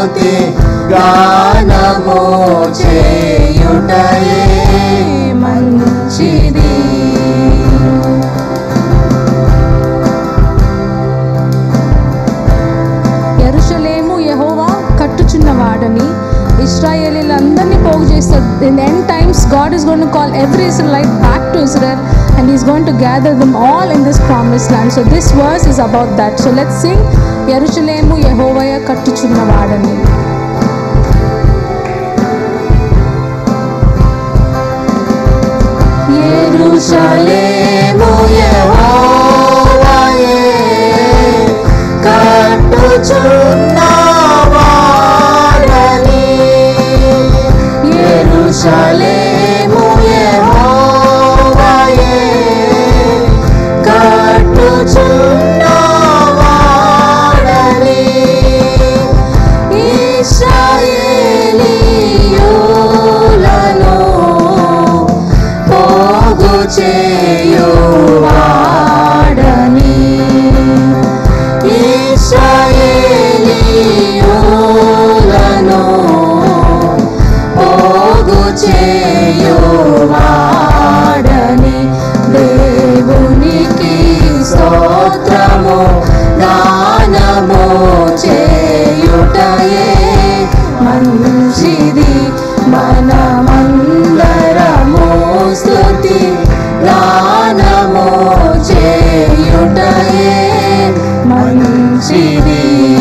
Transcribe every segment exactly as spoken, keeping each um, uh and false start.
స్తుతి గానము చేయుటయే మంచిది. యెరూషలేము యెహోవా కట్టుచున్నవాడని ఇశ్రాయేలీలందరినీ పోగు చేస్తాడు. In the end times, God is going to call every Israelite back to Israel and He's going to gather them all in this promised land. So this verse is about that. So let's sing యెరూషలేము యెహోవా కట్టుచున్నవాడని. యెరూషలేము యెహోవాయే కట్టుచున్నవాడని, యెరూషలేము యెహోవాయే కట్టుచున్నవాడని, ఇశ్రాయేలీయులను పోగు చేయువాడని, ఇశ్రాయేలీయులను పోగు చేయువాడని. దేవునికి స్తోత్రము గానము చేయుటయే మంచిది. మనమందరము స్తుతి గానము చేయుటయే మంచిది.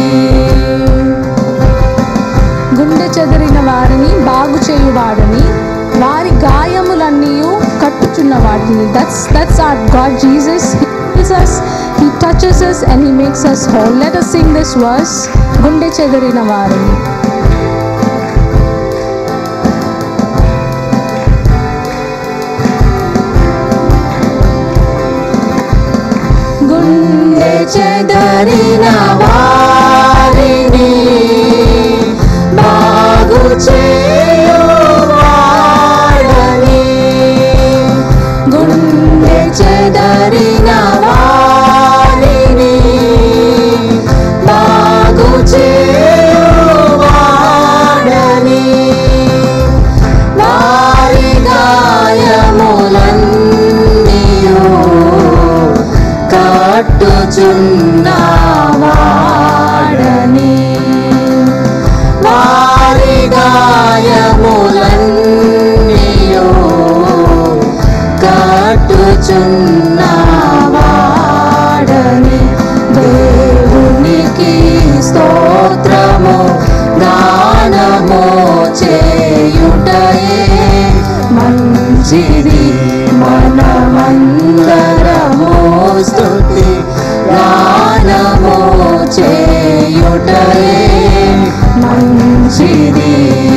గుండె చెదిరిన వారిని బాగు చేయువాడని, వారి గాయములన్నీ కట్టుచున్నవాడిని. That's that's our God Jesus. He heals us, He touches us and He makes us whole. Let us sing this verse. గుండె చెదిరిన వారిని. గుండె చెదరిన వారిని బాగు చేయువాడని, గుండె చెదరిన వారిని బాగు చేయువాడని, వారి గాయములన్నీయు కట్టుచున్నవాడని, వారి గాయములన్నీయు కట్టుచున్నవాడని. దేవునికి స్తోత్రము గానము చేయుటయే మంచిది. మనమందరము స్తుతి గానము చేయుటయే మంచిది.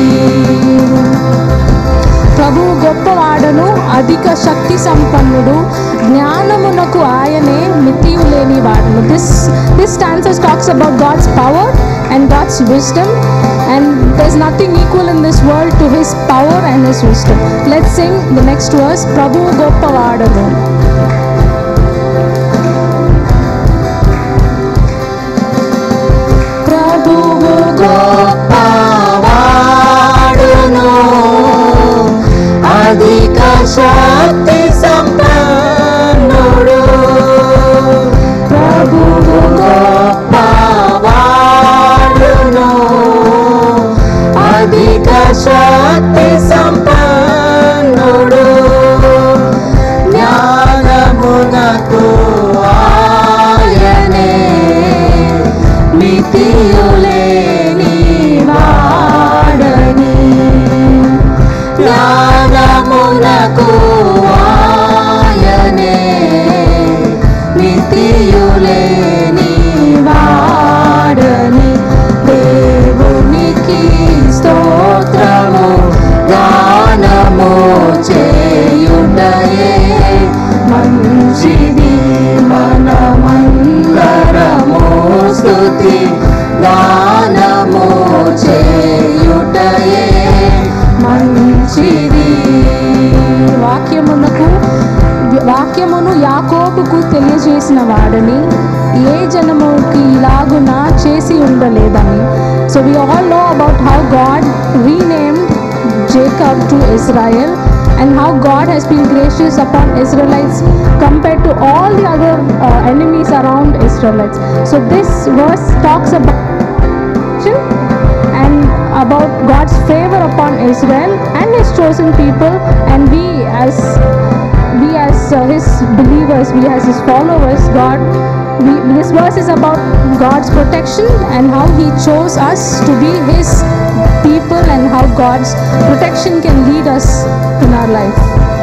ప్రభువు గొప్పవాడను, అధిక శక్తి సంపన్నుడు, జ్ఞానమునకు ఆయనే మితియు లేని వాడను. This this stanzas talks about God's power and God's wisdom, and there's nothing equal in this world to His power and His wisdom. Let's sing the next verse. ప్రభువు గొప్పవాడను. ప్రభువు గొప్పవాడును, అధిక శక్తి సంపన్నుడు. ప్రభువు గొప్పవాడును, అధిక శక్తి సంపన్నుడు. జ్ఞానమునకు ఆయనే మితియులేని వాడని, జ్ఞానమునకు ఆయనే మితియులేని వాడని. దేవునికి స్తోత్రము గానము చేయుటయే మంచిది. మనమందరము స్తుతి గానము చేయుటయే మంచిది. వాక్యమునకు వాక్యమును యాకోబుకు తెలియజేసిన వాడని, ఏ జనముకి ఇలాగున చేసి ఉండలేదని. So we all know about how God renamed Jacob to Israel and how God has been gracious upon Israelites compared to all the other uh, enemies around Israelites. So this verse talks about and about God's favor upon Israel and his chosen people, and we as we as uh, his believers, we as his followers, God we, this verse is about God's protection and how he chose us to be his people and how God's protection can lead us in our life.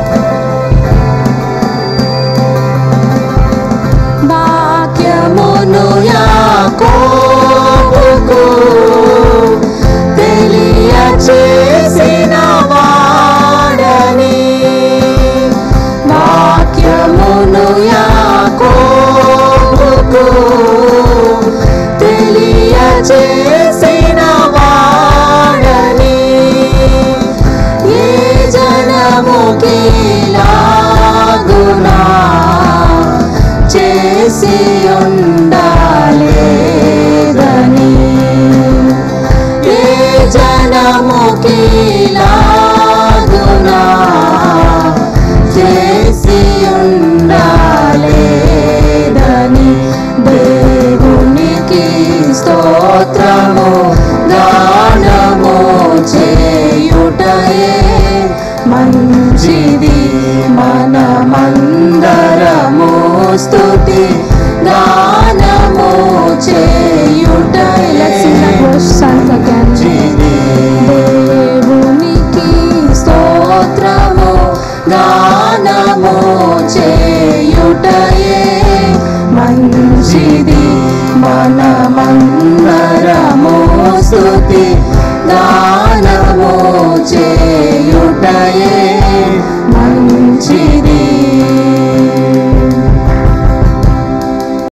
వాక్యమును యాకోబుకు తెలియచేసిన వాడని, వాక్యమును యాకోబుకు తెలియచేసిన వాడని, ఏ జనముకి లాగునా చేసి ఉండాలేదని, ఏ జనముకి లాగునా చేసి ఉండాలేదని, దేవునికి స్తోత్రము గానము చేయుటయే మంచిది, మనమందరము స్తుతి గానము చేయుటయే. Let's sing that verse once again. దేవునికి స్తోత్రము గానము చేయుటయే మంచిది, మనమందరము స్తుతి